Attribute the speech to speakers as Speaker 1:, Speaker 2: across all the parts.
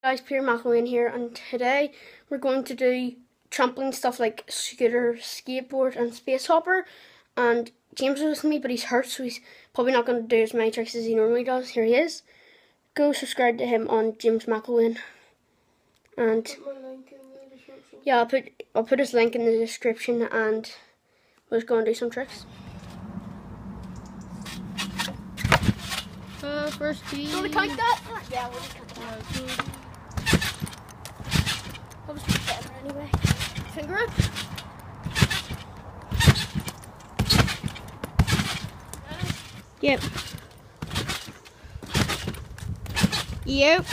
Speaker 1: Guys, Peter McElwain here, and today we're going to do trampoline stuff like scooter, skateboard and space hopper. And James is with me, but he's hurt, so he's probably not going to do as many tricks as he normally does. Here he is. Go subscribe to him on James McElwain. And
Speaker 2: Put my link in the description.
Speaker 1: yeah, I'll put his link in the description, and we'll just go and do some tricks.
Speaker 2: First key.
Speaker 1: Do you want to count that? Yeah, we'll just count that. I'll just put that in anyway. Finger it.
Speaker 2: Yep. Yep.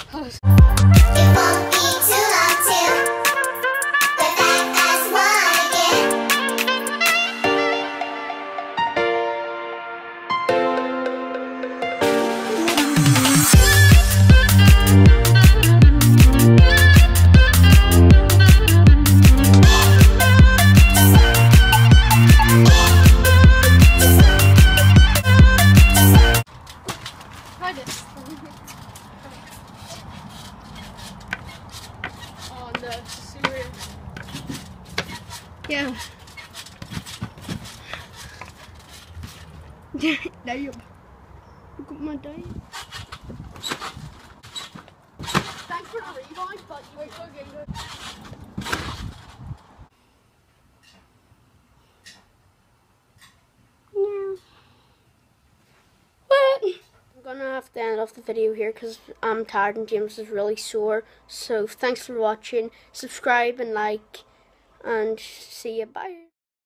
Speaker 1: Try this. Oh no, serious.
Speaker 2: Yeah. Now you look at my day.
Speaker 1: Thanks for the rebound, but you were so good.
Speaker 2: No.
Speaker 1: What? I'm gonna have to end off the video here because I'm tired and James is really sore. So thanks for watching. Subscribe and like, and see you. Bye.